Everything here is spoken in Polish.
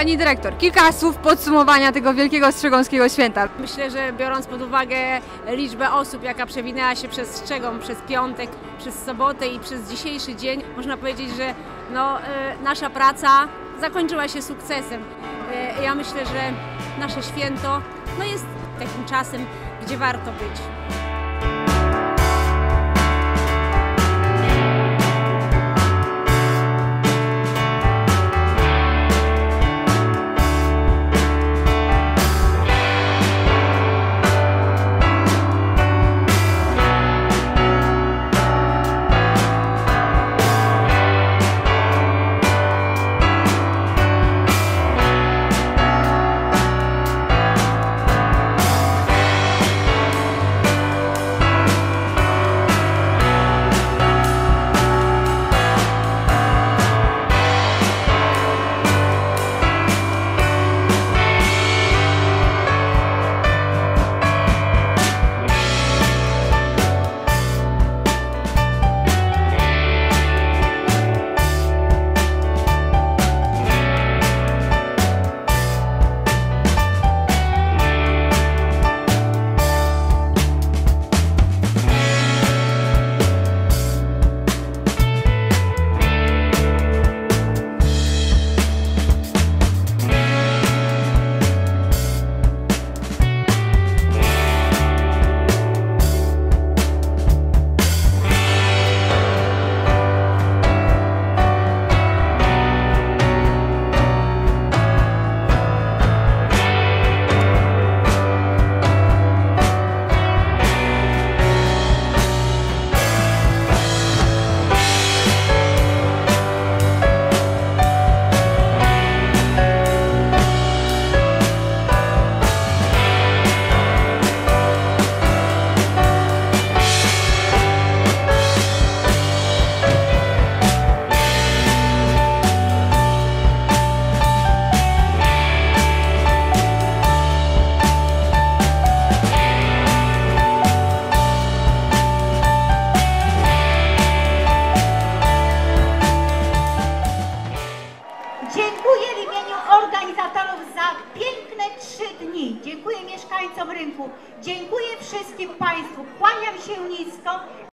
Pani dyrektor, kilka słów podsumowania tego wielkiego Strzegomskiego święta. Myślę, że biorąc pod uwagę liczbę osób, jaka przewinęła się przez Strzegom, przez piątek, przez sobotę i przez dzisiejszy dzień, można powiedzieć, że nasza praca zakończyła się sukcesem. Ja myślę, że nasze święto jest takim czasem, gdzie warto być. Dziękuję w imieniu organizatorów za piękne 3 dni. Dziękuję mieszkańcom rynku. Dziękuję wszystkim Państwu. Kłaniam się nisko.